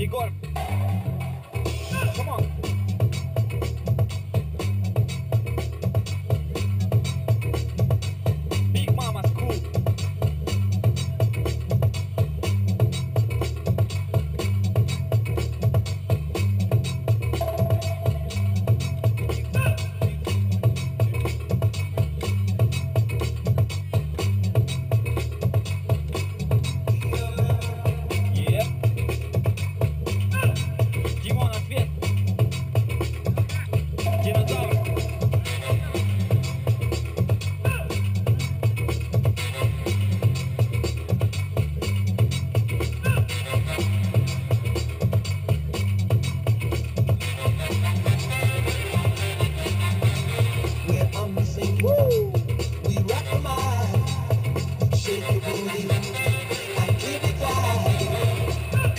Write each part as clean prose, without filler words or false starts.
Егор. Come on. Big Mama's cool. Димон, ответ. Динозавр. We're on the same woo. We rock the mic, shake your booty, and keep it live.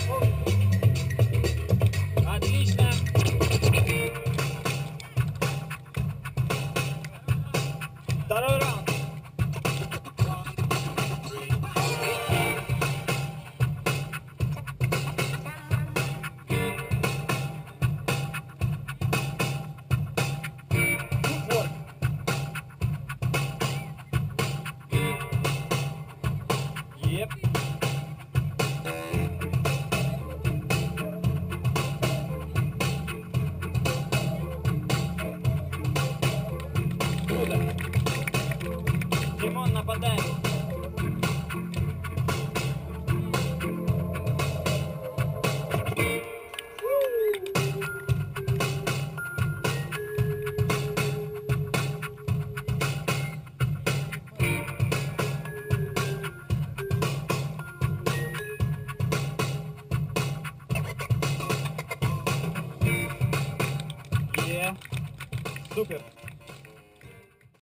Отлично. Второй раунд. Good work. Yep. Круто. Димон нападает. Супер.